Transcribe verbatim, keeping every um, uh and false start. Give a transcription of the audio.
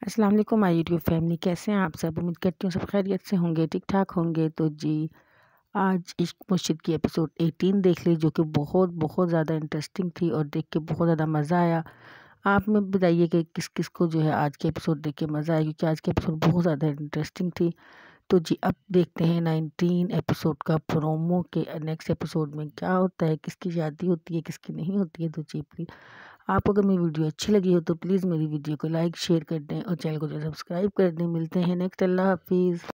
अस्सलाम वालेकुम my YouTube family, कैसे हैं आप सब। उम्मीद करती हूँ सब खैरियत से होंगे, ठीक ठाक होंगे। तो जी आज इश्क मुर्शिद की एपिसोड अठारह देख ली, जो कि बहुत बहुत ज़्यादा इंटरेस्टिंग थी और देख के बहुत ज़्यादा मज़ा आया। आप में बताइए कि किस किस को जो है आज के एपिसोड देख के मज़ा आया, क्योंकि आज के एपिसोड बहुत ज़्यादा इंटरेस्टिंग थी। तो जी अब देखते हैं नाइनटीन एपिसोड का प्रोमो के नेक्स्ट एपिसोड में क्या होता है, किसकी शादी होती है किसकी नहीं होती है। तो जी प्लीज़ आपको अगर मेरी वीडियो अच्छी लगी हो तो प्लीज़ मेरी वीडियो को लाइक शेयर कर दें और चैनल को जो सब्सक्राइब कर दें। मिलते हैं नेक्स्ट। अल्लाह हाफिज़।